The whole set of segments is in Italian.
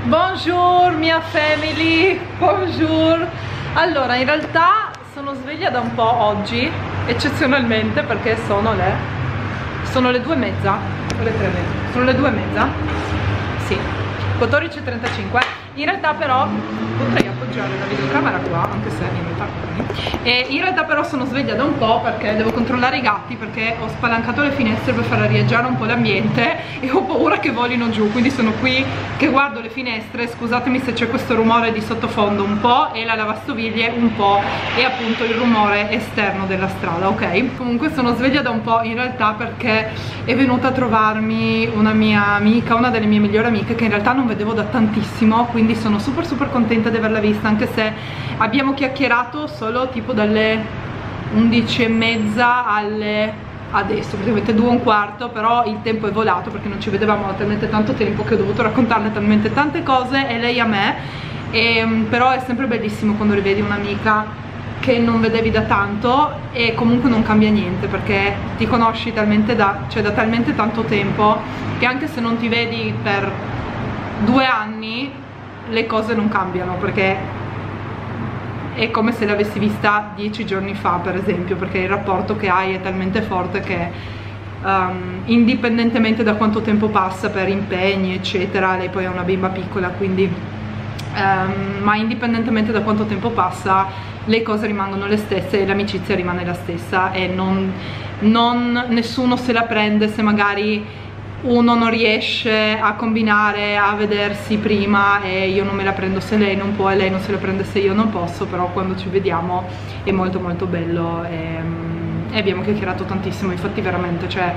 Bonjour mia family, bonjour. Allora, in realtà sono sveglia da un po' oggi, eccezionalmente, perché sono le 2:30 o le 3:30? Sono le 2:30? Sì, 14:35. In realtà però potrei appoggiare la videocamera qua, anche se in realtà però sono sveglia da un po' perché devo controllare i gatti, perché ho spalancato le finestre per far arieggiare un po' l'ambiente e ho paura che volino giù, quindi sono qui che guardo le finestre. Scusatemi se c'è questo rumore di sottofondo un po', e la lavastoviglie un po', e appunto il rumore esterno della strada, ok? Comunque sono sveglia da un po' in realtà perché è venuta a trovarmi una mia amica, una delle mie migliori amiche, che in realtà non vedevo da tantissimo, quindi sono super contenta di averla vista, anche se abbiamo chiacchierato solo tipo dalle 11:30 alle adesso, praticamente 2:15, però il tempo è volato perché non ci vedevamo da talmente tanto tempo che ho dovuto raccontarle talmente tante cose, e lei a me. Però è sempre bellissimo quando rivedi un'amica che non vedevi da tanto, e comunque non cambia niente perché ti conosci talmente da talmente tanto tempo che anche se non ti vedi per 2 anni le cose non cambiano, perché è come se l'avessi vista 10 giorni fa, per esempio, perché il rapporto che hai è talmente forte che indipendentemente da quanto tempo passa per impegni eccetera, lei poi ha una bimba piccola, quindi ma indipendentemente da quanto tempo passa le cose rimangono le stesse e l'amicizia rimane la stessa, e nessuno se la prende se magari uno non riesce a combinare a vedersi prima, e io non me la prendo se lei non può e lei non se la prende se io non posso, però quando ci vediamo è molto bello, e abbiamo chiacchierato tantissimo. Infatti veramente, cioè,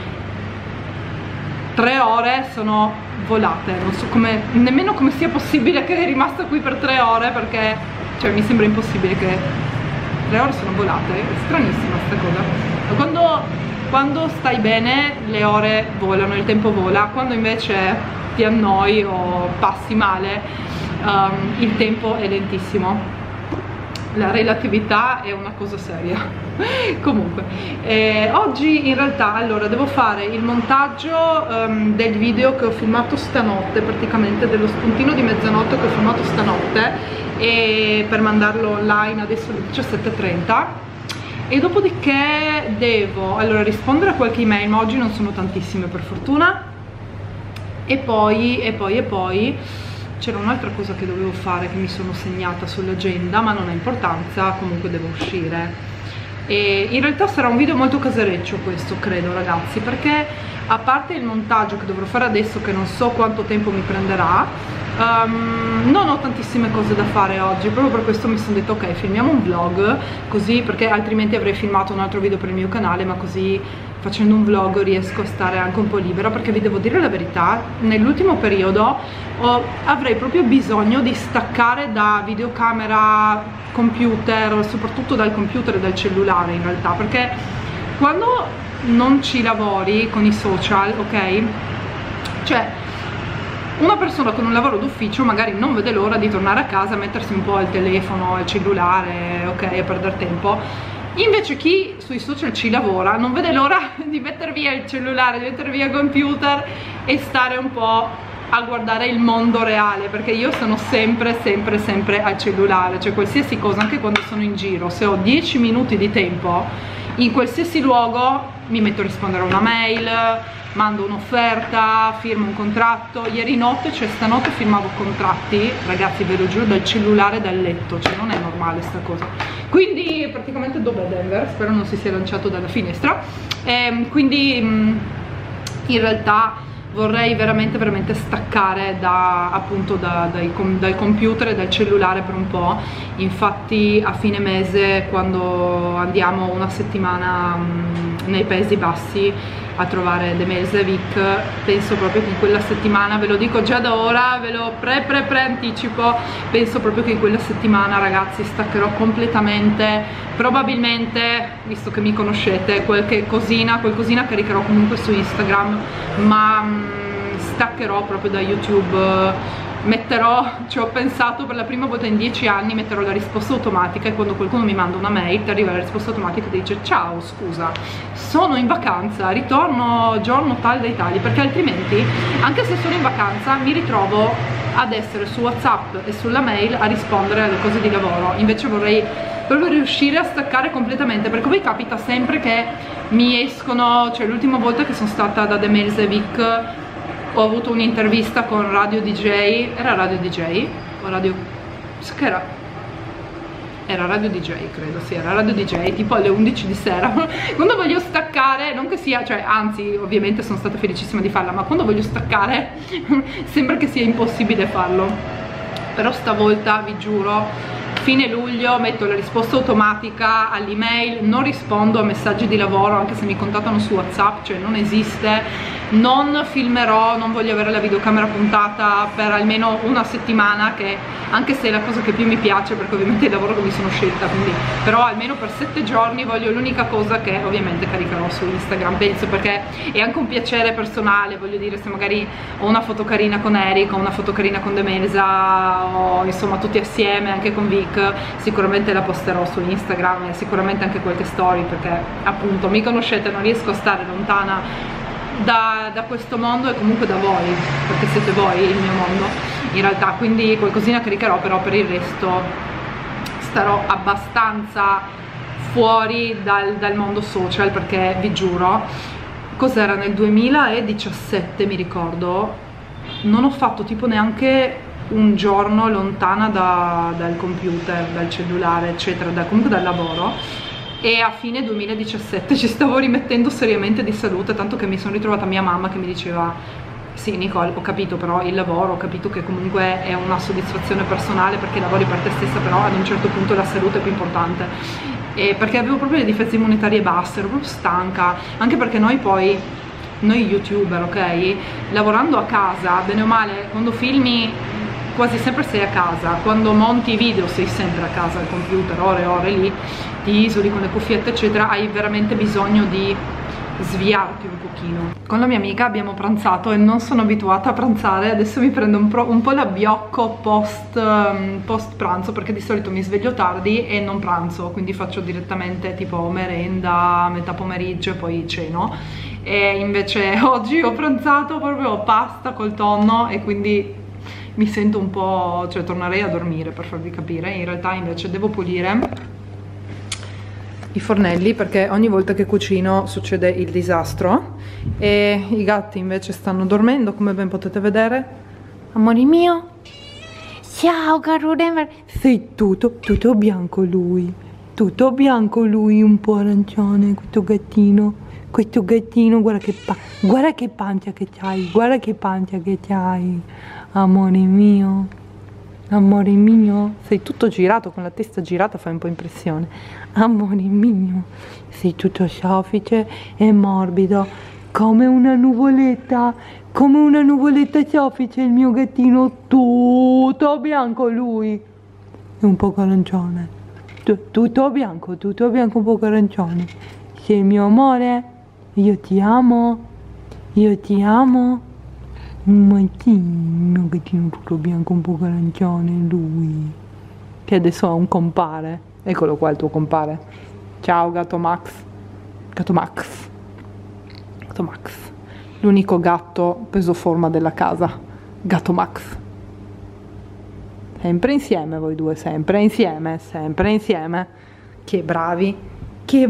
3 ore sono volate, non so nemmeno come sia possibile che è rimasta qui per 3 ore, perché cioè mi sembra impossibile che 3 ore sono volate, è stranissima sta cosa. Quando stai bene le ore volano, il tempo vola. Quando invece ti annoi o passi male, il tempo è lentissimo. La relatività è una cosa seria. Comunque oggi in realtà, allora, devo fare il montaggio del video che ho filmato stanotte, praticamente dello spuntino di mezzanotte che ho filmato stanotte, e per mandarlo online adesso alle 17:30. E dopodiché devo rispondere a qualche email, ma oggi non sono tantissime per fortuna. E poi c'era un'altra cosa che dovevo fare, che mi sono segnata sull'agenda, ma non ha importanza, comunque devo uscire. E in realtà sarà un video molto casereccio questo, credo, ragazzi, perché a parte il montaggio che dovrò fare adesso, che non so quanto tempo mi prenderà, non ho tantissime cose da fare oggi. Proprio per questo mi sono detto ok, filmiamo un vlog, così, perché altrimenti avrei filmato un altro video per il mio canale, ma così facendo un vlog riesco a stare anche un po' libera, perché vi devo dire la verità, nell'ultimo periodo avrei proprio bisogno di staccare da videocamera, computer, soprattutto dal computer e dal cellulare in realtà, perché quando non ci lavori con i social, ok, cioè una persona con un lavoro d'ufficio magari non vede l'ora di tornare a casa, mettersi un po' al telefono, al cellulare, ok, a perdere tempo. Invece chi sui social ci lavora non vede l'ora di mettere via il cellulare, di mettere via il computer e stare un po' a guardare il mondo reale, perché io sono sempre al cellulare, cioè qualsiasi cosa, anche quando sono in giro, se ho 10 minuti di tempo in qualsiasi luogo mi metto a rispondere a una mail, mando un'offerta, firmo un contratto. Ieri notte, cioè stanotte, firmavo contratti, ragazzi, ve lo giuro, dal cellulare, dal letto, cioè non è normale sta cosa. Quindi praticamente dov'è Denver? Spero non si sia lanciato dalla finestra. Quindi in realtà vorrei veramente staccare appunto dal computer e dal cellulare per un po'. Infatti a fine mese, quando andiamo una settimana nei Paesi Bassi a trovare De Melzevic, penso proprio che in quella settimana, ve lo dico già da ora, ve lo anticipo, penso proprio che in quella settimana, ragazzi, staccherò completamente. Probabilmente, visto che mi conoscete, qualcosina caricherò comunque su Instagram, ma staccherò proprio da YouTube. Ci ho pensato per la prima volta in 10 anni, metterò la risposta automatica, e quando qualcuno mi manda una mail ti arriva la risposta automatica e dice ciao, scusa, sono in vacanza, ritorno giorno tal dei tali, perché altrimenti, anche se sono in vacanza, mi ritrovo ad essere su WhatsApp e sulla mail a rispondere alle cose di lavoro. Invece vorrei proprio riuscire a staccare completamente, perché poi capita sempre che mi escono, cioè l'ultima volta che sono stata da The Mailsevic ho avuto un'intervista con Radio DJ, era Radio DJ? O Radio... che era? Era Radio DJ, credo, sì, era Radio DJ, tipo alle 11 di sera. Quando voglio staccare, non che sia, cioè, anzi, ovviamente sono stata felicissima di farla, ma quando voglio staccare sembra che sia impossibile farlo. Però stavolta, vi giuro, fine luglio metto la risposta automatica all'email, non rispondo a messaggi di lavoro anche se mi contattano su WhatsApp, cioè non esiste. Non filmerò, non voglio avere la videocamera puntata per almeno una settimana, che anche se è la cosa che più mi piace, perché ovviamente è il lavoro che mi sono scelta, quindi però almeno per 7 giorni voglio l'unica cosa che ovviamente caricherò su Instagram, penso, perché è anche un piacere personale, voglio dire, se magari ho una foto carina con Eric, ho una foto carina con Demesa, o insomma tutti assieme anche con Vic, sicuramente la posterò su Instagram e sicuramente anche qualche story, perché appunto mi conoscete, non riesco a stare lontana da questo mondo e comunque da voi, perché siete voi il mio mondo in realtà, quindi qualcosina caricherò, però per il resto starò abbastanza fuori dal mondo social, perché vi giuro, cos'era, nel 2017 mi ricordo, non ho fatto tipo neanche un giorno lontana dal computer, dal cellulare eccetera, comunque dal lavoro, e a fine 2017 ci stavo rimettendo seriamente di salute, tanto che mi sono ritrovata mia mamma che mi diceva: sì Nicole, ho capito però il lavoro, ho capito che comunque è una soddisfazione personale perché lavori per te stessa, però ad un certo punto la salute è più importante, e perché avevo proprio le difese immunitarie basse, ero proprio stanca, anche perché noi youtuber, ok, lavorando a casa, bene o male, quando filmi quasi sempre sei a casa, quando monti i video sei sempre a casa al computer, ore e ore lì, ti isoli con le cuffiette eccetera, hai veramente bisogno di sviarti un pochino. Con la mia amica abbiamo pranzato e non sono abituata a pranzare, adesso mi prendo un po' l'abbiocco post pranzo, perché di solito mi sveglio tardi e non pranzo, quindi faccio direttamente tipo merenda, metà pomeriggio e poi ceno, e invece oggi ho pranzato proprio pasta col tonno e quindi mi sento un po', cioè tornerei a dormire, per farvi capire. In realtà invece devo pulire i fornelli, perché ogni volta che cucino succede il disastro, e i gatti invece stanno dormendo, come ben potete vedere. Amore mio, ciao caro Denver, sei tutto bianco lui, tutto bianco lui, un po' arancione questo gattino, guarda che pancia che c'hai, guarda che pancia che c'hai, amore mio, sei tutto girato, con la testa girata fai un po' impressione, amore mio, sei tutto soffice e morbido, come una nuvoletta soffice il mio gattino, tutto bianco lui, e un po' arancione, tutto bianco, un po' arancione, sei il mio amore, io ti amo, ma sì, il mio gattino tutto bianco, un po' arancione lui, che adesso ha un compare, eccolo qua il tuo compare, ciao gatto Max, l'unico gatto peso forma della casa, gatto Max, sempre insieme voi due, sempre insieme, che bravi, che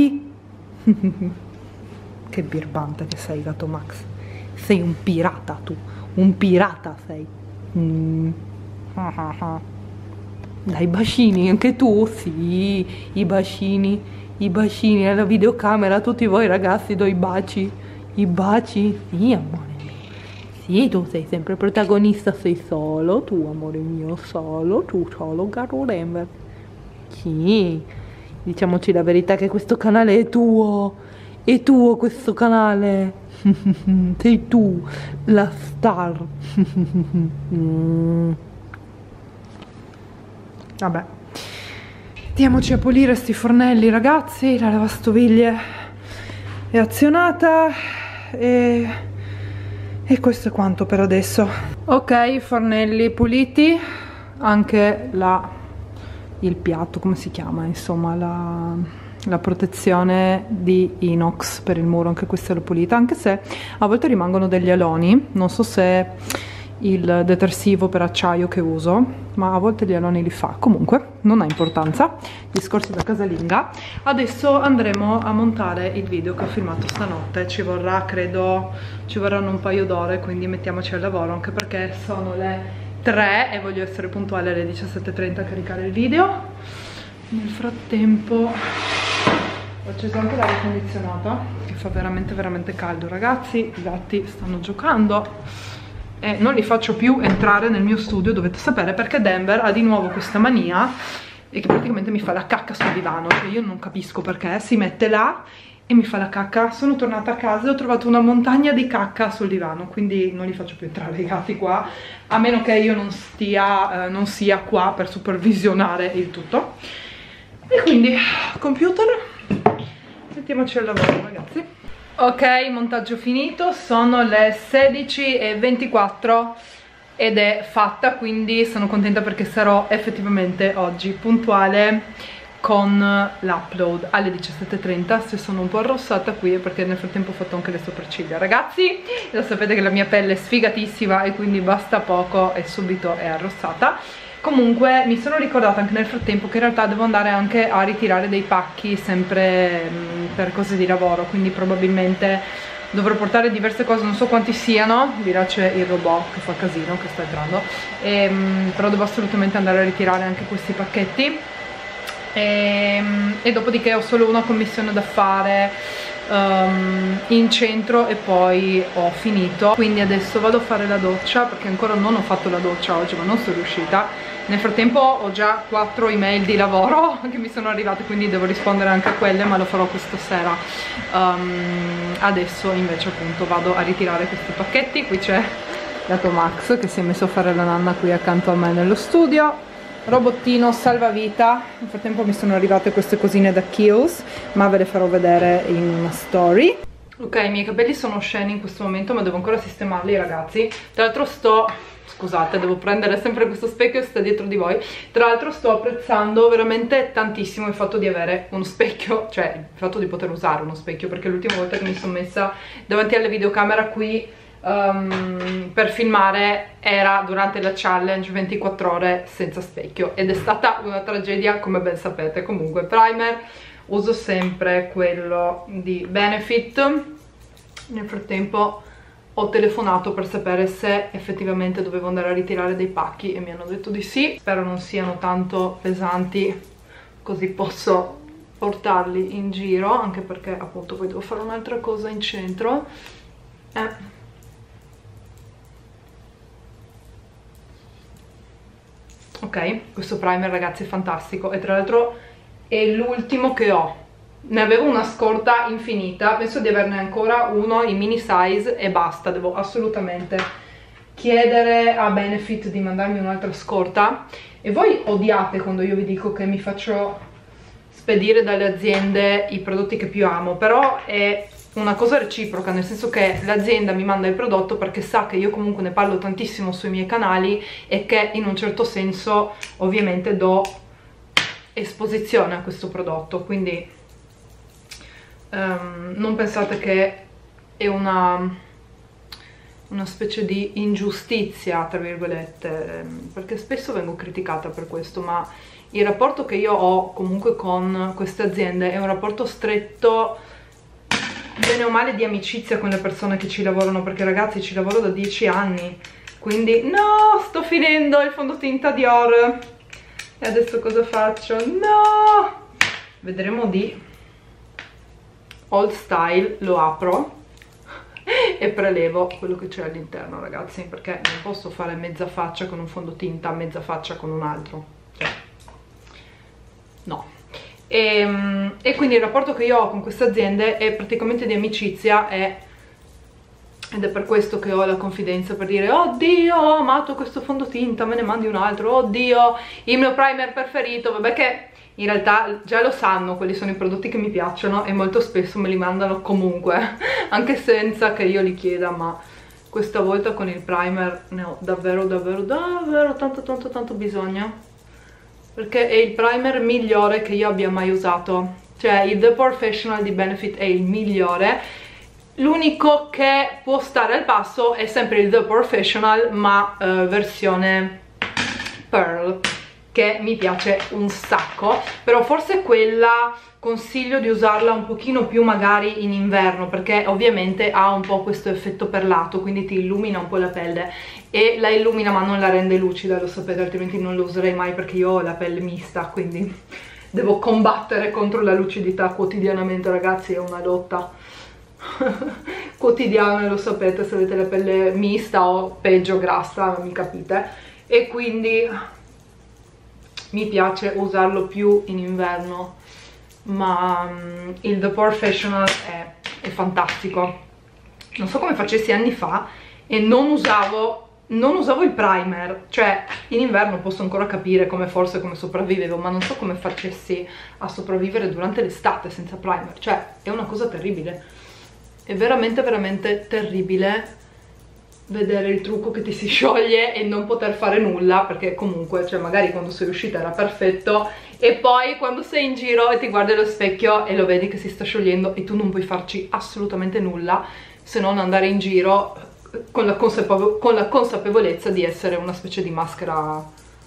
birbante che sei gatto Max. Sei un pirata tu, un pirata sei. Dai bacini, anche tu? Sì, i bacini alla videocamera, a tutti voi ragazzi do i baci, sì amore mio, sì tu sei sempre protagonista, sei solo tu amore mio, solo caro Denver, sì, diciamoci la verità che questo canale è tuo questo canale. Sei tu la star. Vabbè, andiamoci a pulire sti fornelli ragazzi, la lavastoviglie è azionata e questo è quanto per adesso. Ok, fornelli puliti, anche il piatto, come si chiama, insomma la protezione di inox per il muro, anche questa l'ho pulita, anche se a volte rimangono degli aloni, non so se il detersivo per acciaio che uso, ma a volte gli aloni li fa. Comunque non ha importanza, discorsi da casalinga. Adesso andremo a montare il video che ho filmato stanotte. Ci vorrà, credo, ci vorranno un paio d'ore, quindi mettiamoci al lavoro, anche perché sono le 3 e voglio essere puntuale alle 17:30 a caricare il video. Nel frattempo ho acceso anche l'aria condizionata, che fa veramente caldo, ragazzi. I gatti stanno giocando e non li faccio più entrare nel mio studio, dovete sapere, perché Denver ha di nuovo questa mania e che praticamente mi fa la cacca sul divano. Cioè io non capisco perché, si mette là e mi fa la cacca. Sono tornata a casa e ho trovato una montagna di cacca sul divano, quindi non li faccio più entrare i gatti qua, a meno che io non sia qua per supervisionare il tutto. E quindi computer, mettiamoci al lavoro, ragazzi. Ok, montaggio finito, sono le 16:24 ed è fatta, quindi sono contenta perché sarò effettivamente oggi puntuale con l'upload alle 17:30. Se sono un po' arrossata qui è perché nel frattempo ho fatto anche le sopracciglia, ragazzi. Lo sapete che la mia pelle è sfigatissima e quindi basta poco e subito è arrossata. Comunque mi sono ricordata anche nel frattempo che in realtà devo andare anche a ritirare dei pacchi, sempre per cose di lavoro, quindi probabilmente dovrò portare diverse cose, non so quanti siano. Di là c'è il robot che fa casino, che sta entrando, però devo assolutamente andare a ritirare anche questi pacchetti. E dopodiché ho solo una commissione da fare in centro e poi ho finito, quindi adesso vado a fare la doccia, perché ancora non ho fatto la doccia oggi, ma non sono riuscita. Nel frattempo ho già 4 email di lavoro che mi sono arrivate, quindi devo rispondere anche a quelle, ma lo farò questa sera. Adesso invece appunto vado a ritirare questi pacchetti. Qui c'è Gato Max che si è messo a fare la nanna qui accanto a me nello studio. Robottino salvavita. Nel frattempo mi sono arrivate queste cosine da Kiehl's, ma ve le farò vedere in una story. Ok, i miei capelli sono osceni in questo momento, ma devo ancora sistemarli, ragazzi. Tra l'altro scusate, devo prendere sempre questo specchio che sta dietro di voi. Tra l'altro sto apprezzando veramente tantissimo il fatto di avere uno specchio, cioè il fatto di poter usare uno specchio, perché l'ultima volta che mi sono messa davanti alla videocamera qui per filmare era durante la challenge 24 ore senza specchio ed è stata una tragedia, come ben sapete. Comunque primer uso sempre quello di Benefit. Nel frattempo ho telefonato per sapere se effettivamente dovevo andare a ritirare dei pacchi e mi hanno detto di sì. Spero non siano tanto pesanti, così posso portarli in giro, anche perché appunto poi devo fare un'altra cosa in centro. Ok, questo primer, ragazzi, è fantastico e tra l'altro è l'ultimo che ho. Ne avevo una scorta infinita, penso di averne ancora uno in mini size e basta. Devo assolutamente chiedere a Benefit di mandarmi un'altra scorta. E voi odiate quando io vi dico che mi faccio spedire dalle aziende i prodotti che più amo, però è una cosa reciproca, nel senso che l'azienda mi manda il prodotto perché sa che io comunque ne parlo tantissimo sui miei canali e che in un certo senso ovviamente do esposizione a questo prodotto, quindi non pensate che è una specie di ingiustizia, tra virgolette, perché spesso vengo criticata per questo, ma il rapporto che io ho comunque con queste aziende è un rapporto stretto, bene o male, di amicizia con le persone che ci lavorano, perché ragazzi ci lavoro da 10 anni, quindi no, sto finendo il fondotinta Dior e adesso cosa faccio? No, vedremo di Old Style, lo apro e prelevo quello che c'è all'interno, ragazzi, perché non posso fare mezza faccia con un fondotinta, mezza faccia con un altro, cioè no. E quindi il rapporto che io ho con queste aziende è praticamente di amicizia ed è per questo che ho la confidenza per dire: oddio, ho amato questo fondotinta, me ne mandi un altro, oddio, il mio primer preferito. Vabbè che in realtà già lo sanno quali sono i prodotti che mi piacciono e molto spesso me li mandano comunque, anche senza che io li chieda, ma questa volta con il primer ne ho davvero tanto bisogno, perché è il primer migliore che io abbia mai usato. Cioè il The Professional di Benefit è il migliore L'unico che può stare al passo è sempre il The Professional, ma versione Pearl, che mi piace un sacco, però forse quella consiglio di usarla un pochino più magari in inverno, perché ovviamente ha un po' questo effetto perlato, quindi ti illumina un po' la pelle, e la illumina ma non la rende lucida, lo sapete, altrimenti non lo userei mai, perché io ho la pelle mista, quindi devo combattere contro la lucidità quotidianamente, ragazzi, è una lotta quotidiana, lo sapete, se avete la pelle mista o peggio grassa, non mi capite, e quindi mi piace usarlo più in inverno, ma il The Professional è fantastico. Non so come facessi anni fa e non usavo il primer, cioè in inverno posso ancora capire come sopravvivevo, ma non so come facessi a sopravvivere durante l'estate senza primer, cioè è una cosa terribile, è veramente veramente terribile vedere il trucco che ti si scioglie e non poter fare nulla, perché comunque, cioè magari quando sei uscita era perfetto e poi quando sei in giro e ti guardi allo specchio e lo vedi che si sta sciogliendo e tu non puoi farci assolutamente nulla se non andare in giro con la consapevolezza di essere una specie di maschera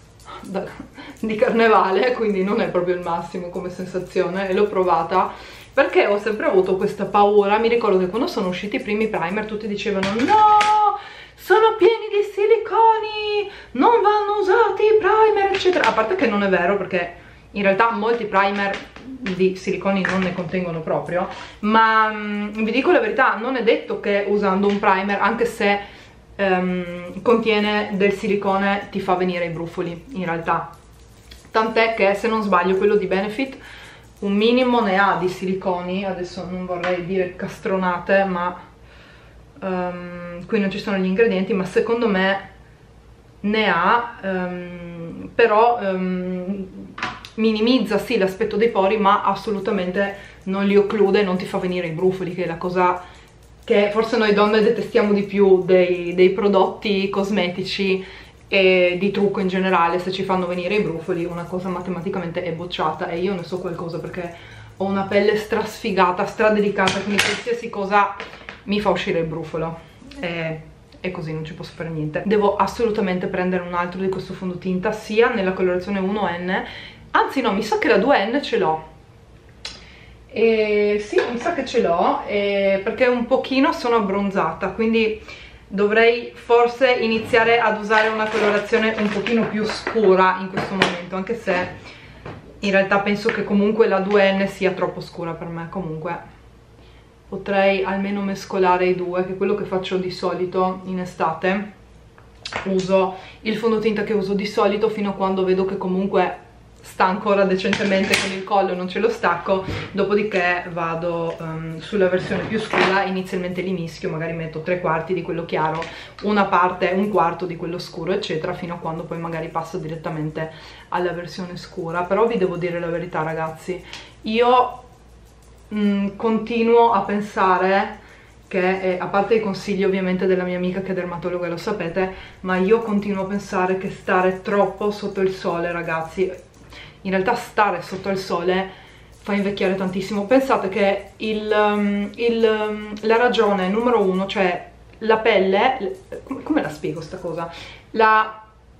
di carnevale, quindi non è proprio il massimo come sensazione, e l'ho provata perché ho sempre avuto questa paura. Mi ricordo che quando sono usciti i primi primer tutti dicevano no, sono pieni di siliconi, non vanno usati i primer eccetera, a parte che non è vero, perché in realtà molti primer di siliconi non ne contengono proprio, ma vi dico la verità, non è detto che usando un primer, anche se contiene del silicone, ti fa venire i brufoli in realtà, tant'è che se non sbaglio quello di Benefit un minimo ne ha di siliconi, adesso non vorrei dire castronate, ma qui non ci sono gli ingredienti, ma secondo me ne ha, però minimizza sì l'aspetto dei pori, ma assolutamente non li occlude, non ti fa venire i brufoli, che è la cosa che forse noi donne detestiamo di più dei prodotti cosmetici e di trucco in generale. Se ci fanno venire i brufoli una cosa matematicamente è bocciata, e io ne so qualcosa perché ho una pelle strasfigata, stradelicata, quindi qualsiasi cosa mi fa uscire il brufolo e così non ci posso fare niente. Devo assolutamente prendere un altro di questo fondotinta, sia nella colorazione 1N, anzi no, mi sa che la 2N ce l'ho. Sì, mi sa che ce l'ho, perché un pochino sono abbronzata, quindi dovrei forse iniziare ad usare una colorazione un pochino più scura in questo momento, anche se in realtà penso che comunque la 2N sia troppo scura per me. Comunque potrei almeno mescolare i due, che è quello che faccio di solito in estate. Uso il fondotinta che uso di solito fino a quando vedo che comunque sta ancora decentemente con il collo, non ce lo stacco, dopodiché vado sulla versione più scura. Inizialmente li mischio, magari metto 3/4 di quello chiaro, una parte, 1/4 di quello scuro eccetera, fino a quando poi magari passo direttamente alla versione scura. Però vi devo dire la verità, ragazzi, io continuo a pensare che, a parte i consigli ovviamente della mia amica che è dermatologa, lo sapete, ma io continuo a pensare che stare troppo sotto il sole, ragazzi, in realtà stare sotto il sole fa invecchiare tantissimo. Pensate che la ragione numero uno, cioè la pelle, come la spiego sta cosa? La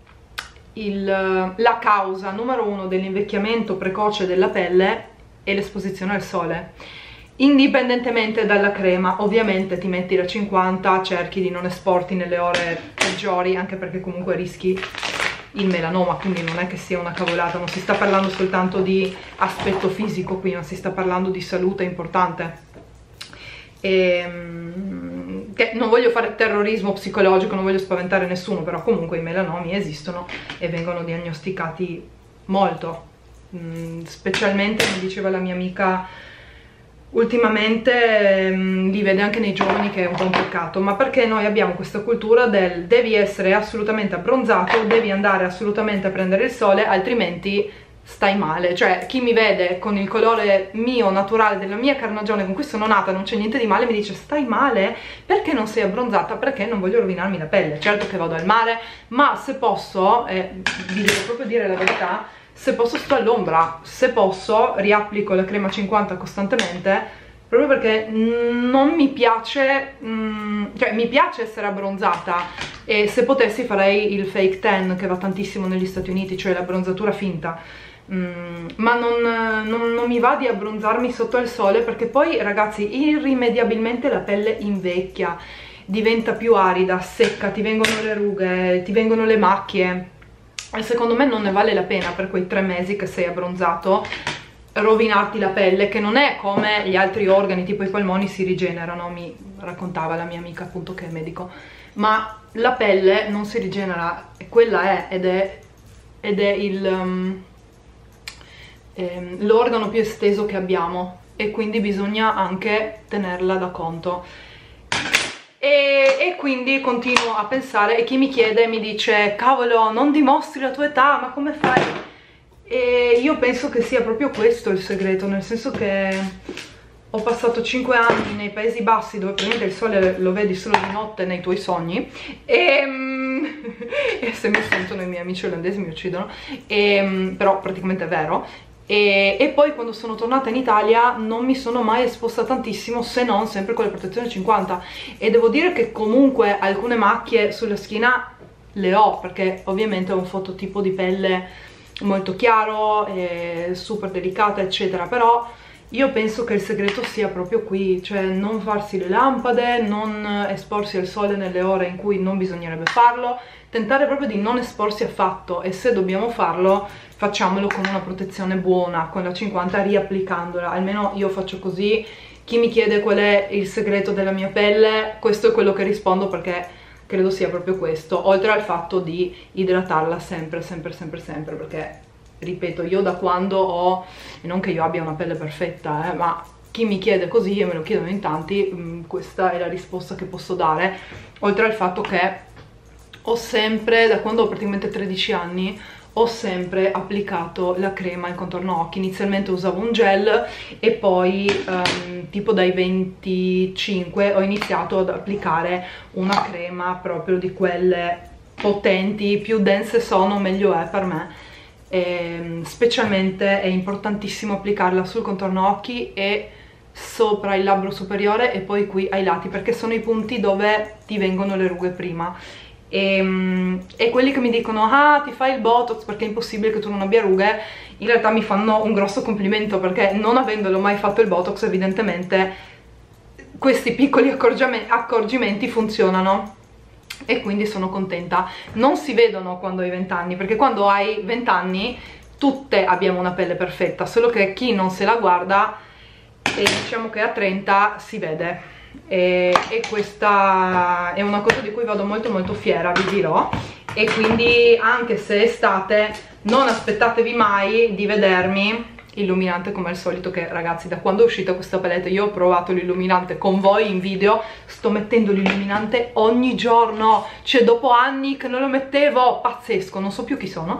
causa numero uno dell'invecchiamento precoce della pelle è l'esposizione al sole. Indipendentemente dalla crema, ovviamente ti metti la 50, cerchi di non esporti nelle ore peggiori, anche perché comunque rischi il melanoma, quindi non è che sia una cavolata, non si sta parlando soltanto di aspetto fisico qui, ma si sta parlando di salute importante. Che non voglio fare terrorismo psicologico, non voglio spaventare nessuno, però comunque i melanomi esistono e vengono diagnosticati molto, specialmente, mi diceva la mia amica, ultimamente li vede anche nei giovani, che è un po' un peccato, ma perché noi abbiamo questa cultura del devi essere assolutamente abbronzato, devi andare assolutamente a prendere il sole, altrimenti stai male. Cioè, chi mi vede con il colore mio naturale, della mia carnagione con cui sono nata, non c'è niente di male, mi dice stai male? Perché non sei abbronzata? Perché non voglio rovinarmi la pelle. Certo che vado al mare, ma se posso, vi devo proprio dire la verità, se posso sto all'ombra, se posso riapplico la crema 50 costantemente, proprio perché non mi piace, cioè mi piace essere abbronzata, e se potessi farei il fake tan, che va tantissimo negli Stati Uniti, cioè l'abbronzatura finta, ma non mi va di abbronzarmi sotto il sole, perché poi ragazzi irrimediabilmente la pelle invecchia, diventa più arida, secca, ti vengono le rughe, ti vengono le macchie, e secondo me non ne vale la pena per quei 3 mesi che sei abbronzato rovinarti la pelle, che non è come gli altri organi, tipo i polmoni si rigenerano, mi raccontava la mia amica appunto che è medico, ma la pelle non si rigenera, e quella è, ed è l'organo più esteso che abbiamo, e quindi bisogna anche tenerla da conto. E quindi continuo a pensare, e chi mi chiede mi dice cavolo, non dimostri la tua età, ma come fai? E io penso che sia proprio questo il segreto, nel senso che ho passato 5 anni nei Paesi Bassi, dove praticamente il sole lo vedi solo di notte nei tuoi sogni, e se mi sentono i miei amici olandesi mi uccidono, però praticamente è vero. E poi quando sono tornata in Italia non mi sono mai esposta tantissimo, se non sempre con la protezione 50, e devo dire che comunque alcune macchie sulla schiena le ho, perché ovviamente ho un fototipo di pelle molto chiaro, super delicata eccetera, però io penso che il segreto sia proprio qui, cioè non farsi le lampade, non esporsi al sole nelle ore in cui non bisognerebbe farlo, tentare proprio di non esporsi affatto, e se dobbiamo farlo facciamolo con una protezione buona, con la 50, riapplicandola. Almeno io faccio così. Chi mi chiede qual è il segreto della mia pelle, questo è quello che rispondo, perché credo sia proprio questo, oltre al fatto di idratarla sempre, perché ripeto, io da quando ho, e non che io abbia una pelle perfetta, ma chi mi chiede così, e me lo chiedono in tanti, questa è la risposta che posso dare, oltre al fatto che ho sempre, da quando ho praticamente 13 anni, ho sempre applicato la crema in contorno occhi. Inizialmente usavo un gel, e poi tipo dai 25 ho iniziato ad applicare una crema proprio di quelle potenti, più dense sono meglio è per me. Specialmente è importantissimo applicarla sul contorno occhi e sopra il labbro superiore, e poi qui ai lati, perché sono i punti dove ti vengono le rughe prima. E quelli che mi dicono ah, ti fai il botox perché è impossibile che tu non abbia rughe, in realtà mi fanno un grosso complimento, perché non avendolo mai fatto il botox evidentemente questi piccoli accorgimenti funzionano, e quindi sono contenta. Non si vedono quando hai 20 anni, perché quando hai 20 anni tutte abbiamo una pelle perfetta, solo che chi non se la guarda, e diciamo che a 30 si vede. E questa è una cosa di cui vado molto fiera, vi dirò, e quindi anche se è estate non aspettatevi mai di vedermi illuminante come al solito, che ragazzi da quando è uscita questa palette io ho provato l'illuminante con voi in video, sto mettendo l'illuminante ogni giorno, cioè dopo anni che non lo mettevo, pazzesco, non so più chi sono,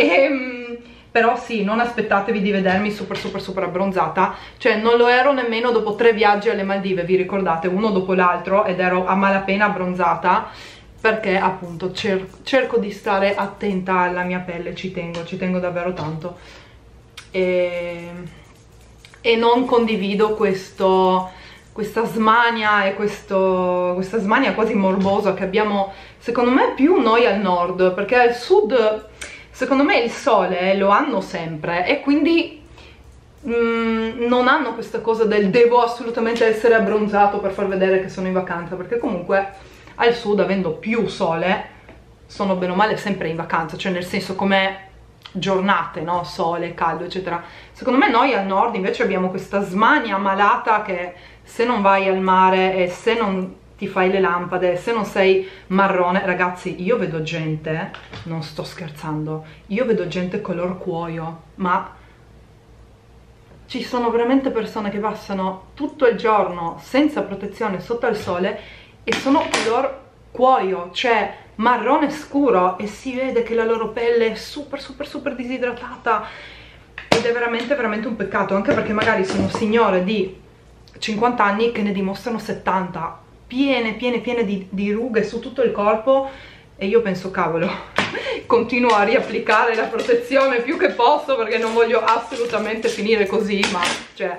però sì, non aspettatevi di vedermi super abbronzata, cioè non lo ero nemmeno dopo 3 viaggi alle Maldive, vi ricordate, uno dopo l'altro, ed ero a malapena abbronzata, perché appunto cerco di stare attenta alla mia pelle, ci tengo davvero tanto, e non condivido questa smania e questa smania quasi morbosa che abbiamo, secondo me, più noi al nord, perché al sud secondo me il sole lo hanno sempre, e quindi non hanno questa cosa del devo assolutamente essere abbronzato per far vedere che sono in vacanza, perché comunque al sud, avendo più sole, sono bene o male sempre in vacanza, cioè nel senso come giornate, no? Sole, caldo eccetera. Secondo me noi al nord invece abbiamo questa smania malata che se non vai al mare e se non ti fai le lampade, se non sei marrone, ragazzi, io vedo gente, non sto scherzando, io vedo gente color cuoio, ma ci sono veramente persone che passano tutto il giorno senza protezione sotto al sole e sono color cuoio, cioè marrone scuro, e si vede che la loro pelle è super disidratata, ed è veramente un peccato, anche perché magari sono signore di 50 anni che ne dimostrano 70, piene di rughe su tutto il corpo, e io penso cavolo, continuo a riapplicare la protezione più che posso, perché non voglio assolutamente finire così, ma cioè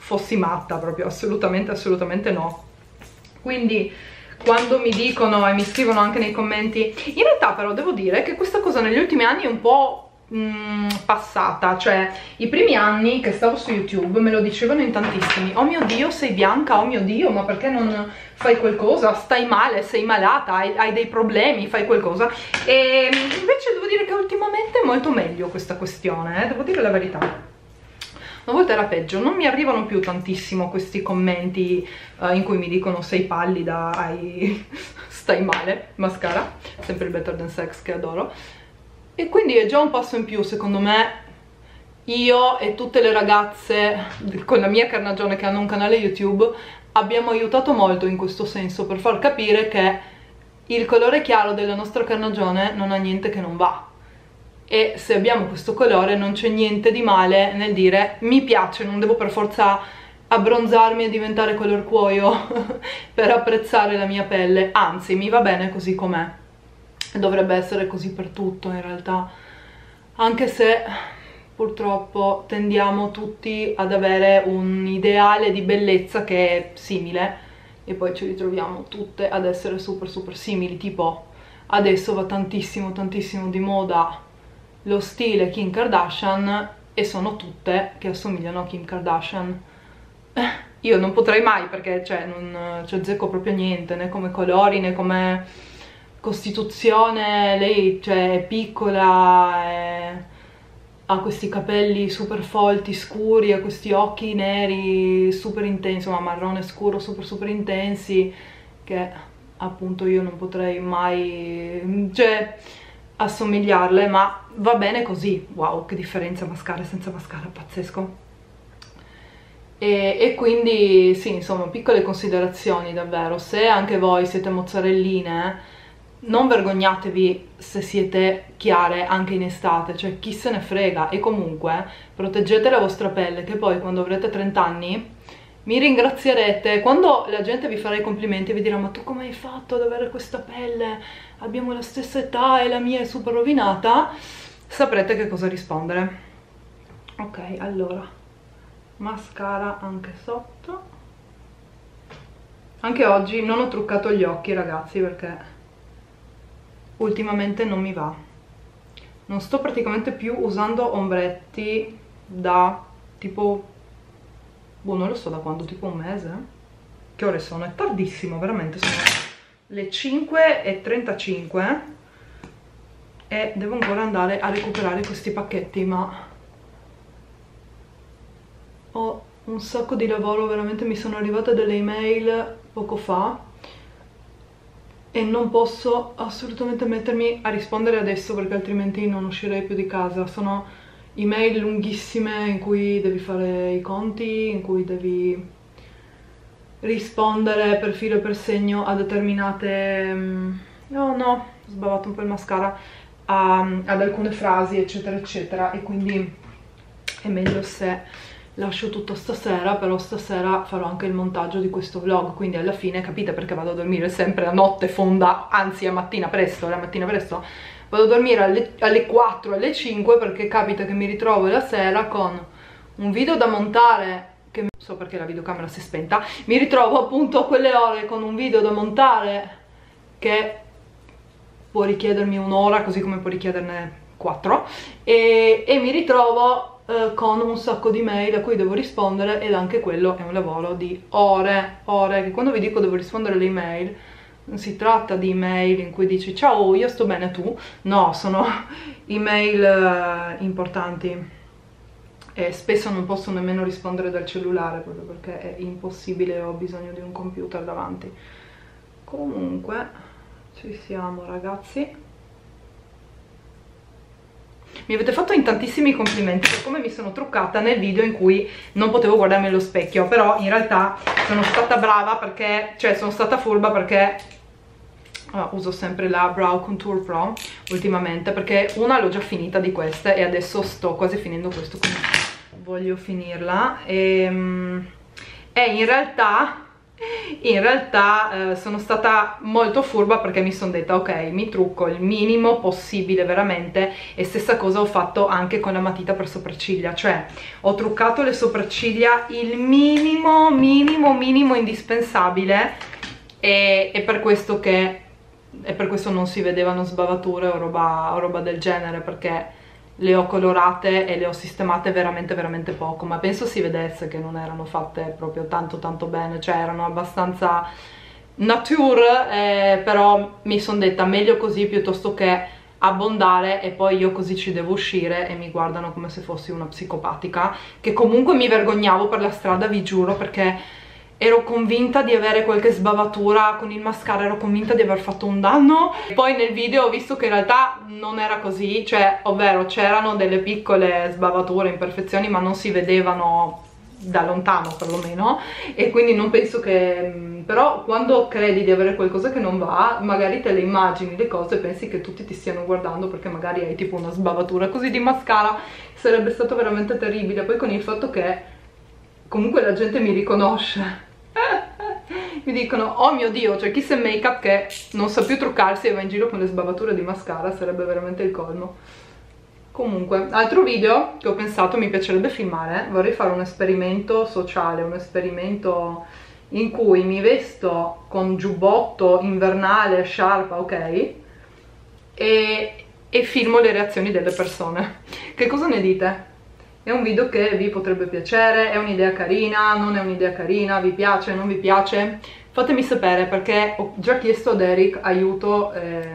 fossi matta proprio, assolutamente, assolutamente no. Quindi quando mi dicono e mi scrivono anche nei commenti, in realtà però devo dire che questa cosa negli ultimi anni è un po' passata, cioè i primi anni che stavo su YouTube me lo dicevano in tantissimi: oh mio Dio, sei bianca, oh mio Dio, ma perché non fai qualcosa, stai male, sei malata, hai dei problemi, fai qualcosa. E invece devo dire che ultimamente è molto meglio questa questione, devo dire la verità. Una volta era peggio, non mi arrivano più tantissimo questi commenti in cui mi dicono sei pallida, stai male, mascara, sempre il Better Than Sex che adoro. E quindi è già un passo in più, secondo me. Io e tutte le ragazze con la mia carnagione che hanno un canale YouTube abbiamo aiutato molto in questo senso, per far capire che il colore chiaro della nostra carnagione non ha niente che non va. E se abbiamo questo colore non c'è niente di male nel dire mi piace, non devo per forza abbronzarmi e diventare color cuoio per apprezzare la mia pelle, anzi mi va bene così com'è. Dovrebbe essere così per tutto in realtà, anche se purtroppo tendiamo tutti ad avere un ideale di bellezza che è simile e poi ci ritroviamo tutte ad essere super super simili. Tipo adesso va tantissimo tantissimo di moda lo stile Kim Kardashian e sono tutte che assomigliano a Kim Kardashian. Io non potrei mai, perché cioè non ci azzecco proprio niente, né come colori né come costituzione. Lei cioè è piccola, ha questi capelli super folti, scuri, ha questi occhi neri super intensi, ma marrone scuro super super intensi, che appunto io non potrei mai cioè assomigliarle, ma va bene così. Wow, che differenza mascara e senza mascara, pazzesco. E quindi sì, insomma, piccole considerazioni davvero. Se anche voi siete mozzarelline, non vergognatevi se siete chiare anche in estate, cioè chi se ne frega. E comunque proteggete la vostra pelle, che poi quando avrete 30 anni mi ringrazierete. Quando la gente vi farà i complimenti e vi dirà ma tu come hai fatto ad avere questa pelle, abbiamo la stessa età e la mia è super rovinata, saprete che cosa rispondere. Ok, allora mascara anche sotto. Anche oggi non ho truccato gli occhi, ragazzi, perché ultimamente non mi va. Non sto praticamente più usando ombretti da tipo, boh, non lo so da quando, tipo un mese? Che ore sono? È tardissimo, veramente, sono le 5:35 e devo ancora andare a recuperare questi pacchetti, ma ho un sacco di lavoro, veramente mi sono arrivate delle email poco fa e non posso assolutamente mettermi a rispondere adesso perché altrimenti non uscirei più di casa. Sono email lunghissime in cui devi fare i conti, in cui devi rispondere per filo e per segno a determinate ho sbavato un po' il mascara, ad alcune frasi eccetera eccetera, e quindi è meglio se lascio tutto stasera. Però stasera farò anche il montaggio di questo vlog, quindi alla fine capite perché vado a dormire sempre a notte fonda, anzi a mattina presto, vado a dormire alle 4, alle 5, perché capita che mi ritrovo la sera con un video da montare, che non so perché la videocamera si è spenta, mi ritrovo appunto a quelle ore con un video da montare che può richiedermi un'ora, così come può richiederne 4, e mi ritrovo con un sacco di mail a cui devo rispondere, ed anche quello è un lavoro di ore, che quando vi dico devo rispondere alle email, non si tratta di email in cui dici ciao io sto bene tu, no, sono email importanti e spesso non posso nemmeno rispondere dal cellulare proprio perché è impossibile, ho bisogno di un computer davanti. Comunque ci siamo, ragazzi. Mi avete fatto in tantissimi complimenti per come mi sono truccata nel video in cui non potevo guardarmi allo specchio, però in realtà sono stata brava, perché, cioè sono stata furba, perché uso sempre la Brow Contour Pro ultimamente, perché una l'ho già finita di queste e adesso sto quasi finendo questo, quindi voglio finirla. E in realtà In realtà sono stata molto furba perché mi sono detta ok, mi trucco il minimo possibile veramente, e stessa cosa ho fatto anche con la matita per sopracciglia, cioè ho truccato le sopracciglia il minimo indispensabile, e è per questo non si vedevano sbavature o roba del genere, perché le ho colorate e le ho sistemate veramente poco, ma penso si vedesse che non erano fatte proprio tanto bene, cioè erano abbastanza nature, però mi sono detta meglio così piuttosto che abbondare e poi io così ci devo uscire e mi guardano come se fossi una psicopatica, che comunque mi vergognavo per la strada, vi giuro, perché ero convinta di avere qualche sbavatura con il mascara, ero convinta di aver fatto un danno. Poi nel video ho visto che in realtà non era così, cioè, ovvero c'erano delle piccole sbavature, imperfezioni, ma non si vedevano da lontano perlomeno, e quindi non penso che... però quando credi di avere qualcosa che non va, magari te le immagini le cose e pensi che tutti ti stiano guardando perché magari hai tipo una sbavatura così di mascara, sarebbe stato veramente terribile. Poi con il fatto che comunque la gente mi riconosce, mi dicono oh mio Dio, cioè chi se make up che non sa più truccarsi e va in giro con le sbavature di mascara, sarebbe veramente il colmo. Comunque, altro video che ho pensato mi piacerebbe filmare, vorrei fare un esperimento sociale, un esperimento in cui mi vesto con giubbotto invernale, sciarpa, ok, e filmo le reazioni delle persone. Che cosa ne dite? È un video che vi potrebbe piacere? È un'idea carina? Non è un'idea carina? Vi piace? Non vi piace? Fatemi sapere, perché ho già chiesto ad Eric aiuto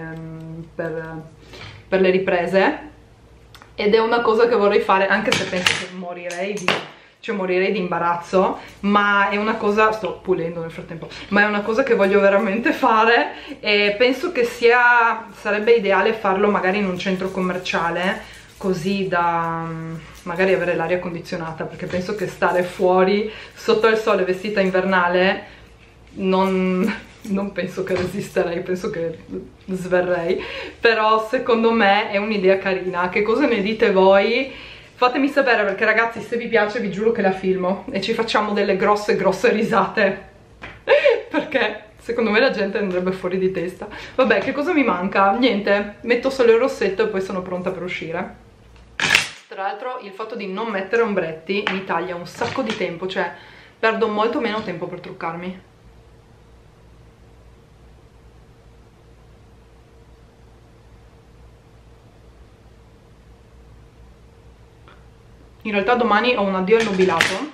per le riprese, ed è una cosa che vorrei fare, anche se penso che morirei di imbarazzo, ma è una cosa, sto pulendo nel frattempo, ma è una cosa che voglio veramente fare, e penso che sarebbe ideale farlo magari in un centro commerciale, così da magari avere l'aria condizionata, perché penso che stare fuori sotto il sole vestita invernale non penso che resisterei, penso che sverrei. Però secondo me è un'idea carina. Che cosa ne dite voi? Fatemi sapere, perché ragazzi, se vi piace vi giuro che la filmo e ci facciamo delle grosse risate perché secondo me la gente andrebbe fuori di testa. Vabbè, che cosa mi manca? Niente, metto solo il rossetto e poi sono pronta per uscire. Tra l'altro il fatto di non mettere ombretti mi taglia un sacco di tempo, cioè perdo molto meno tempo per truccarmi. In realtà domani ho un addio al nubilato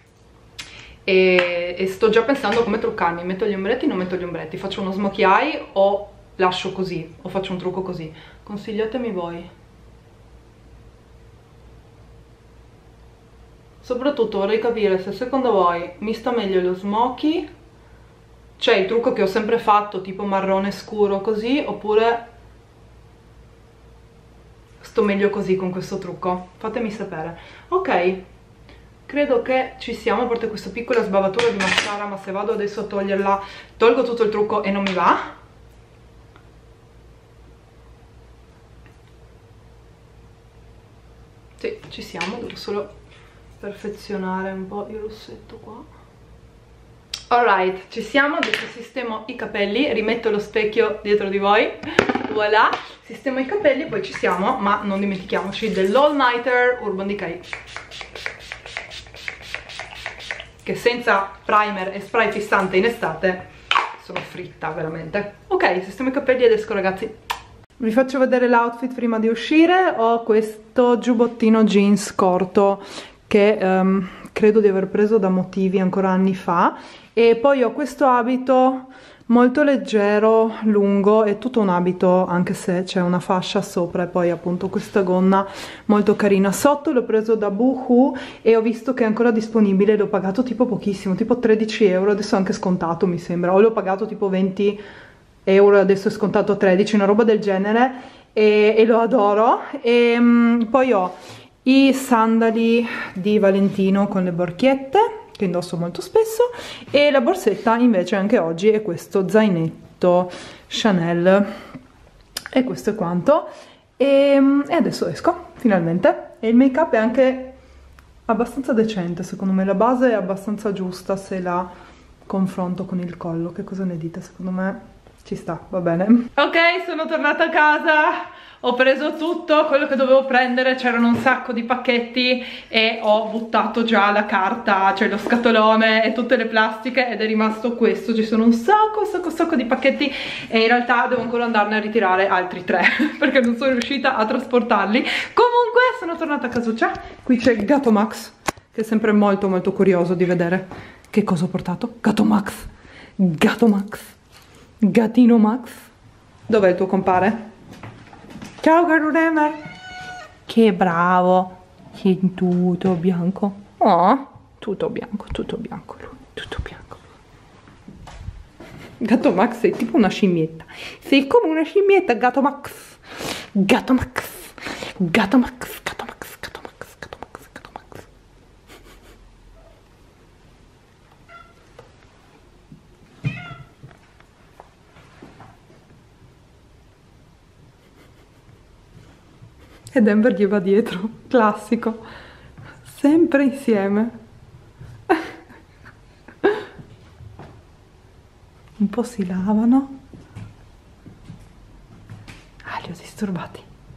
e sto già pensando come truccarmi. Metto gli ombretti, non metto gli ombretti, faccio uno smokey eye o lascio così, o faccio un trucco così. Consigliatemi voi. Soprattutto vorrei capire se secondo voi mi sta meglio lo smokey, cioè il trucco che ho sempre fatto tipo marrone scuro così, oppure sto meglio così con questo trucco. Fatemi sapere. Ok, credo che ci siamo, a parte questa piccola sbavatura di mascara, ma se vado adesso a toglierla tolgo tutto il trucco e non mi va. Sì, ci siamo, devo solo perfezionare un po' il rossetto qua. Alright, ci siamo, adesso sistemo i capelli, rimetto lo specchio dietro di voi, voilà, sistemo i capelli e poi ci siamo, ma non dimentichiamoci dell'All Nighter Urban Decay, che senza primer e spray fissante in estate sono fritta veramente. Ok, sistemo i capelli ed esco, ragazzi. Vi faccio vedere l'outfit prima di uscire. Ho questo giubbottino jeans corto che credo di aver preso da Motivi ancora anni fa, e poi ho questo abito molto leggero, lungo, è tutto un abito anche se c'è una fascia sopra, e poi appunto questa gonna molto carina sotto. L'ho preso da Boohoo e ho visto che è ancora disponibile, l'ho pagato tipo pochissimo, tipo 13 euro, adesso è anche scontato mi sembra, o l'ho pagato tipo 20 euro, adesso è scontato a 13, una roba del genere, e lo adoro. E poi ho i sandali di Valentino con le borchiette che indosso molto spesso, e la borsetta invece anche oggi è questo zainetto Chanel, e questo è quanto. E adesso esco finalmente, e il make up è anche abbastanza decente secondo me, la base è abbastanza giusta se la confronto con il collo. Che cosa ne dite? Secondo me ci sta, va bene. Ok, sono tornata a casa, ho preso tutto quello che dovevo prendere, c'erano un sacco di pacchetti e ho buttato già la carta, cioè lo scatolone e tutte le plastiche, ed è rimasto questo. Ci sono un sacco di pacchetti e in realtà devo ancora andarne a ritirare altri 3 perché non sono riuscita a trasportarli. Comunque sono tornata a casuccia. Qui c'è Gatto Max, che è sempre molto curioso di vedere che cosa ho portato. Gatto Max, Gatto Max, Gattino Max. Dov'è il tuo compare? Ciao caro Nemer. Che bravo. Sei tutto bianco. Oh, tutto bianco lui, tutto bianco. Gatto Max, sei tipo una scimmietta. Sei come una scimmietta, Gatto Max. Gatto Max, Gatto Max, Gatto Max, Gatto Max, Gatto Max, Gatto Max. E Denver gli va dietro, classico, sempre insieme. Un po' si lavano. Ah, li ho disturbati.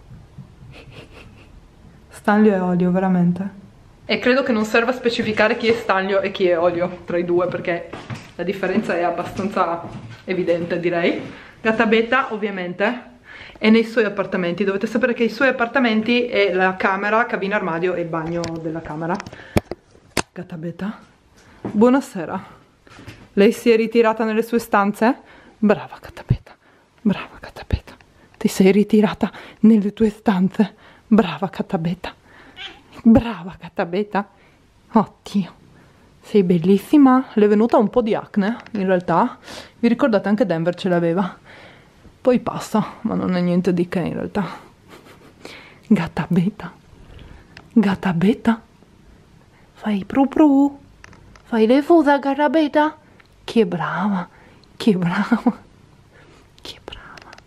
Stanlio e Olio, veramente. E credo che non serva specificare chi è Stanlio e chi è Olio tra i due, perché la differenza è abbastanza evidente, direi. Gatta Beta, ovviamente, è nei suoi appartamenti. Dovete sapere che i suoi appartamenti è la camera, cabina armadio e il bagno della camera. Gatta Beta, buonasera. Lei si è ritirata nelle sue stanze? Brava Gatta Beta, brava Gatta Beta. Ti sei ritirata nelle tue stanze? Brava Gatta Beta, brava Gatta Beta. Oddio, sei bellissima. Le è venuta un po' di acne, in realtà. Vi ricordate anche Denver ce l'aveva? Poi passa, ma non è niente di che in realtà. Gatta Beta, Gatta Beta, fai pru pru, fai le fusa Gatta Beta. Che brava, che brava, che brava.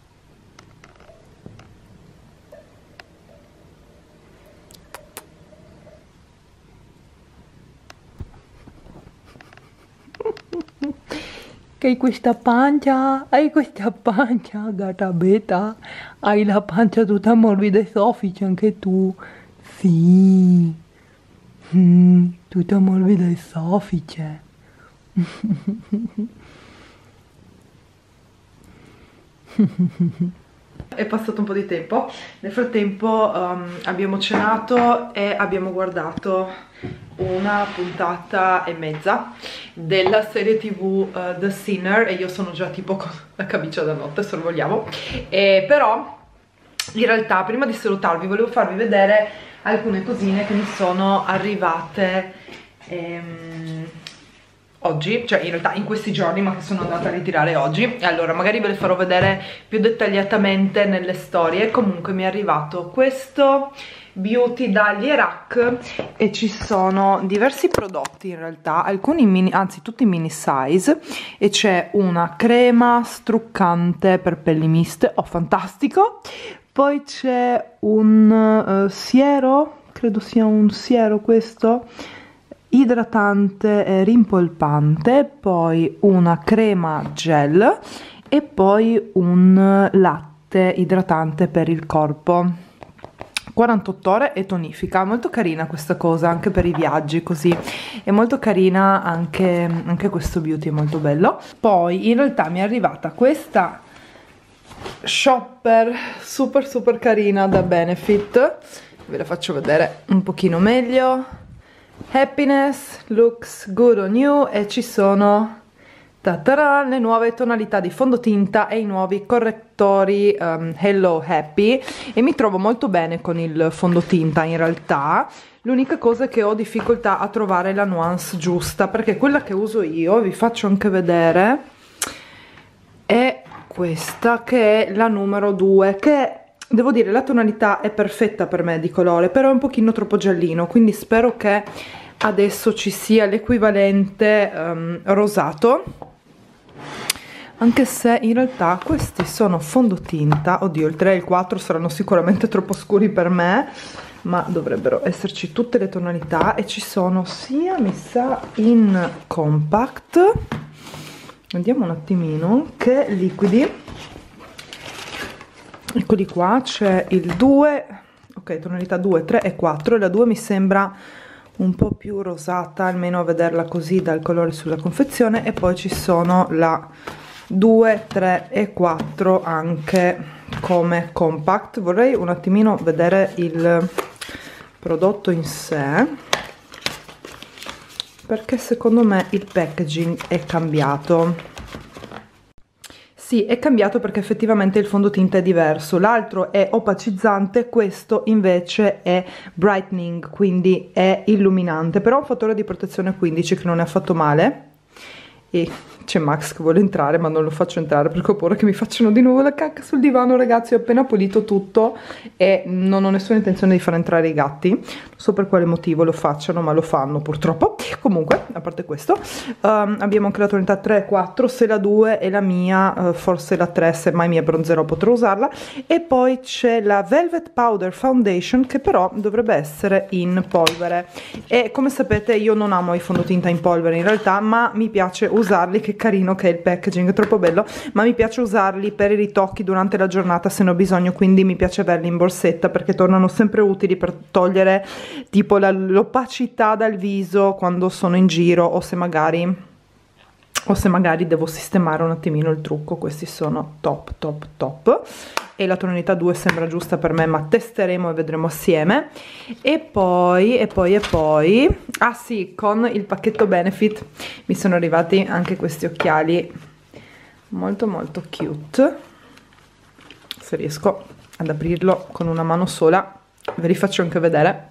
Che hai questa pancia, Gatta Beta, hai la pancia tutta morbida e soffice anche tu, sì, tutta morbida e soffice. È passato un po' di tempo, nel frattempo abbiamo cenato e abbiamo guardato una puntata e mezza della serie tv The Sinner, e io sono già tipo con la camicia da notte, se vogliamo. Però in realtà prima di salutarvi volevo farvi vedere alcune cosine che mi sono arrivate oggi, cioè in realtà in questi giorni, ma che sono andata a ritirare oggi. E allora magari ve le farò vedere più dettagliatamente nelle storie. Comunque mi è arrivato questo beauty dagli Erac e ci sono diversi prodotti in realtà, alcuni mini, anzi tutti mini size, e c'è una crema struccante per pelli miste, fantastico. Poi c'è un siero, credo sia un siero questo, idratante e rimpolpante, poi una crema gel e poi un latte idratante per il corpo, 48 ore e tonifica. Molto carina questa cosa anche per i viaggi, così è molto carina anche questo beauty, è molto bello. Poi in realtà mi è arrivata questa shopper super carina da Benefit, ve la faccio vedere un pochino meglio. Happiness looks good on you, e ci sono le nuove tonalità di fondotinta e i nuovi correttori Hello Happy, e mi trovo molto bene con il fondotinta in realtà. L'unica cosa è che ho difficoltà a trovare la nuance giusta, perché quella che uso io, vi faccio anche vedere, è questa che è la numero 2, che devo dire la tonalità è perfetta per me di colore, però è un pochino troppo giallino, quindi spero che adesso ci sia l'equivalente rosato, anche se in realtà questi sono fondotinta. Oddio, il 3 e il 4 saranno sicuramente troppo scuri per me, ma dovrebbero esserci tutte le tonalità, e ci sono sia, mi sa, in compact Vediamo un attimino che liquidi. Eccoli qua, c'è il 2, ok, tonalità 2, 3 e 4, e la 2 mi sembra un po' più rosata, almeno a vederla così dal colore sulla confezione, e poi ci sono la 2, 3 e 4 anche come compact. Vorrei un attimino vedere il prodotto in sé, perché secondo me il packaging è cambiato. Sì, è cambiato perché effettivamente il fondotinta è diverso. L'altro è opacizzante, questo invece è brightening, quindi è illuminante, però ha un fattore di protezione 15 che non è affatto male. E c'è Max che vuole entrare, ma non lo faccio entrare perché ho paura che mi facciano di nuovo la cacca sul divano. Ragazzi, ho appena pulito tutto e non ho nessuna intenzione di far entrare i gatti. Non so per quale motivo lo facciano, ma lo fanno purtroppo. Comunque, a parte questo, abbiamo anche la tonalità 3 e 4, se la 2 è la mia, forse la 3, se mai mi abbronzerò potrò usarla. E poi c'è la Velvet Powder Foundation, che però dovrebbe essere in polvere. E come sapete io non amo i fondotinta in polvere in realtà, ma mi piace usarli. Che carino che è il packaging, è troppo bello, ma mi piace usarli per i ritocchi durante la giornata se ne ho bisogno, quindi mi piace averli in borsetta perché tornano sempre utili per togliere tipo l'opacità dal viso quando sono in giro, o se magari devo sistemare un attimino il trucco. Questi sono top top top, e la tonalità 2 sembra giusta per me, ma testeremo e vedremo assieme. E poi ah sì, con il pacchetto Benefit mi sono arrivati anche questi occhiali molto molto cute. Se riesco ad aprirlo con una mano sola ve li faccio anche vedere.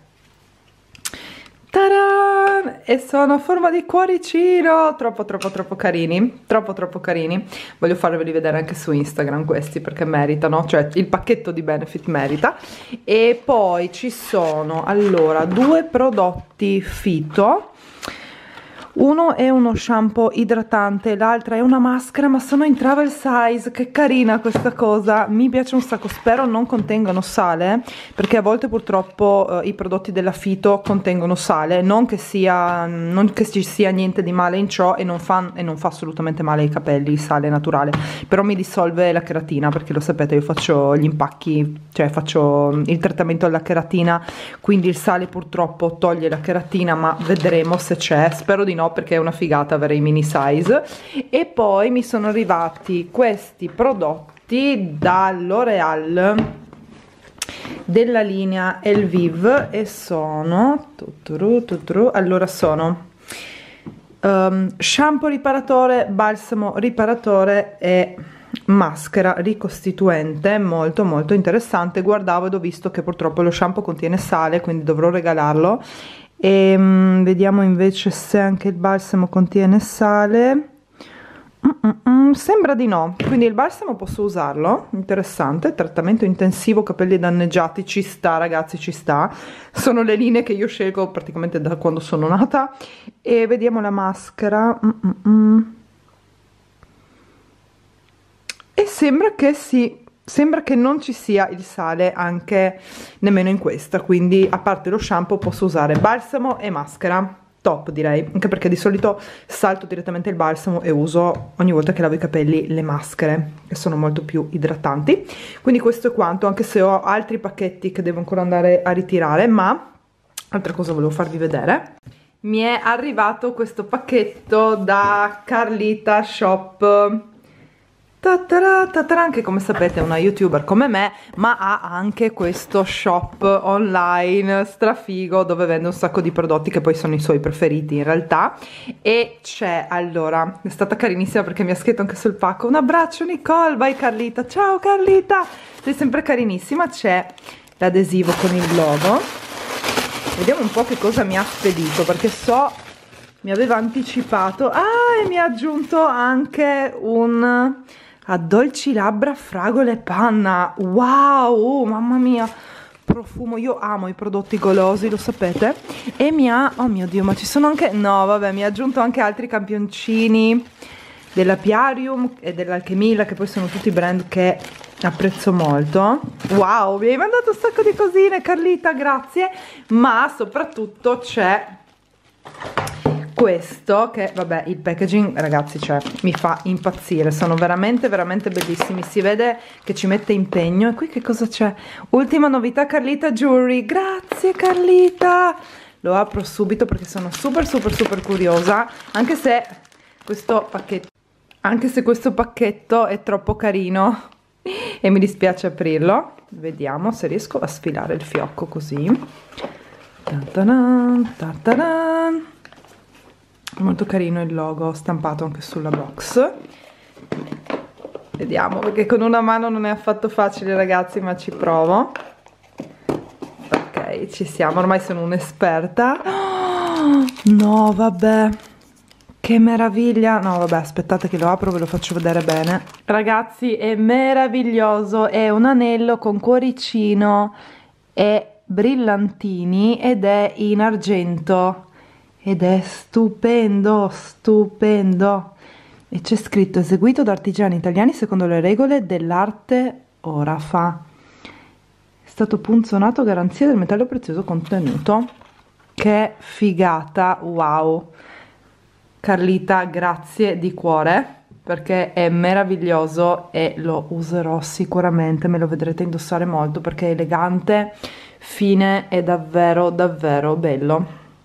Ta-da! E sono a forma di cuoricino, troppo carini, troppo carini. Voglio farveli vedere anche su Instagram questi perché meritano, cioè il pacchetto di Benefit merita. E poi ci sono allora 2 prodotti Fito. Uno è uno shampoo idratante, l'altra è una maschera, ma sono in travel size. Che carina questa cosa, mi piace un sacco. Spero non contengano sale, perché a volte purtroppo i prodotti della Fito contengono sale. Non che ci sia niente di male in ciò, e non fa assolutamente male ai capelli il sale naturale, però mi dissolve la cheratina, perché lo sapete, io faccio gli impacchi, cioè faccio il trattamento alla cheratina, quindi il sale purtroppo toglie la cheratina, ma vedremo se c'è. Spero di no, perché è una figata avere i mini size. E poi mi sono arrivati questi prodotti da L'Oreal della linea Elvive, e sono allora sono shampoo riparatore, balsamo riparatore e maschera ricostituente. Molto molto interessante. Guardavo ed ho visto che purtroppo lo shampoo contiene sale, quindi dovrò regalarlo. E vediamo invece se anche il balsamo contiene sale. Sembra di no, quindi il balsamo posso usarlo. Interessante. Trattamento intensivo capelli danneggiati, ci sta ragazzi, ci sta. Sono le linee che io scelgo praticamente da quando sono nata. E vediamo la maschera. E sembra che sì, sembra che non ci sia il sale anche nemmeno in questa, quindi a parte lo shampoo posso usare balsamo e maschera. Top, direi, anche perché di solito salto direttamente il balsamo e uso ogni volta che lavo i capelli le maschere, che sono molto più idratanti. Quindi questo è quanto, anche se ho altri pacchetti che devo ancora andare a ritirare. Ma altra cosa volevo farvi vedere. Mi è arrivato questo pacchetto da Carlita Shop. Anche, come sapete, è una youtuber come me, ma ha anche questo shop online strafigo dove vende un sacco di prodotti che poi sono i suoi preferiti in realtà. E c'è, allora, è stata carinissima perché mi ha scritto anche sul pacco: un abbraccio Nicole, vai Carlita, ciao Carlita, sei sempre carinissima. C'è l'adesivo con il logo. Vediamo un po' che cosa mi ha spedito, perché so, mi aveva anticipato. Ah, e mi ha aggiunto anche un addolci labbra fragole panna. Wow, mamma mia, profumo. Io amo i prodotti golosi, lo sapete. E mi ha, oh mio Dio, ma ci sono anche, no vabbè, mi ha aggiunto anche altri campioncini della Piarium e dell'Alchemilla, che poi sono tutti brand che apprezzo molto. Wow, mi hai mandato un sacco di cosine Carlita, grazie. Ma soprattutto c'è questo che vabbè, il packaging ragazzi, cioè mi fa impazzire, sono veramente veramente bellissimi, si vede che ci mette impegno. E qui che cosa c'è? Ultima novità Carlita Jewelry, grazie Carlita, lo apro subito perché sono super curiosa, anche se questo pacchetto è troppo carino e mi dispiace aprirlo. Vediamo se riesco a sfilare il fiocco così. Ta-ta-dan, ta-ta-dan. Molto carino il logo stampato anche sulla box. Vediamo, perché con una mano non è affatto facile ragazzi, ma ci provo. Ok, ci siamo, ormai sono un'esperta. Oh, no vabbè, che meraviglia. No vabbè, aspettate che lo apro, ve lo faccio vedere bene. Ragazzi, è meraviglioso, è un anello con cuoricino e brillantini ed è in argento ed è stupendo, stupendo. E c'è scritto eseguito da artigiani italiani secondo le regole dell'arte orafa, è stato punzonato a garanzia del metallo prezioso contenuto. Che figata, wow Carlita, grazie di cuore perché è meraviglioso e lo userò sicuramente, me lo vedrete indossare molto perché è elegante, fine e davvero bello,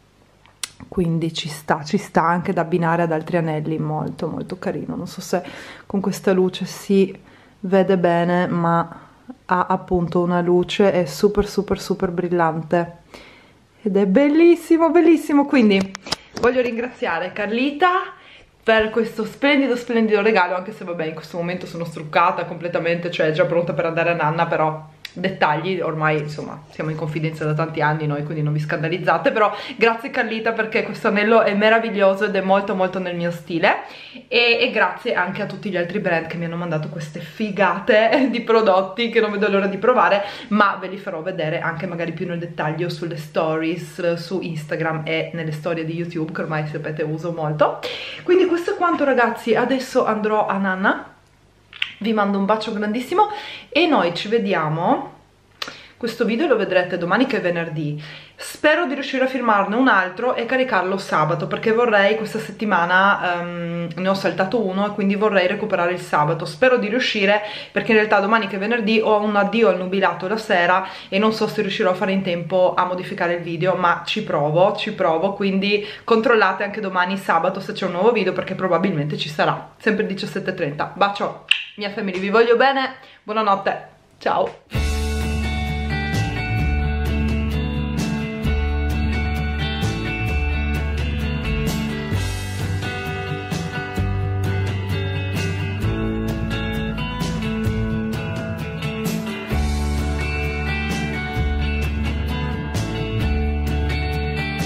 quindi ci sta anche da abbinare ad altri anelli, molto carino. Non so se con questa luce si vede bene, ma ha appunto una luce, è super brillante ed è bellissimo, quindi voglio ringraziare Carlita per questo splendido regalo, anche se vabbè in questo momento sono struccata completamente, cioè già pronta per andare a nanna, però dettagli, ormai insomma siamo in confidenza da tanti anni noi, quindi non vi scandalizzate, però grazie Carlita perché questo anello è meraviglioso ed è molto nel mio stile, e grazie anche a tutti gli altri brand che mi hanno mandato queste figate di prodotti che non vedo l'ora di provare, ma ve li farò vedere anche magari più nel dettaglio sulle stories su Instagram e nelle storie di YouTube che ormai sapete uso molto. Quindi questo è quanto ragazzi, adesso andrò a nanna. Vi mando un bacio grandissimo e noi ci vediamo. Questo video lo vedrete domani che è venerdì. Spero di riuscire a filmarne un altro e caricarlo sabato perché vorrei, questa settimana ne ho saltato uno e quindi vorrei recuperare il sabato. Spero di riuscire perché in realtà domani che è venerdì ho un addio al nubilato la sera e non so se riuscirò a fare in tempo a modificare il video, ma ci provo, quindi controllate anche domani sabato se c'è un nuovo video perché probabilmente ci sarà, sempre 17:30. Bacio mia famiglia, vi voglio bene, buonanotte, ciao!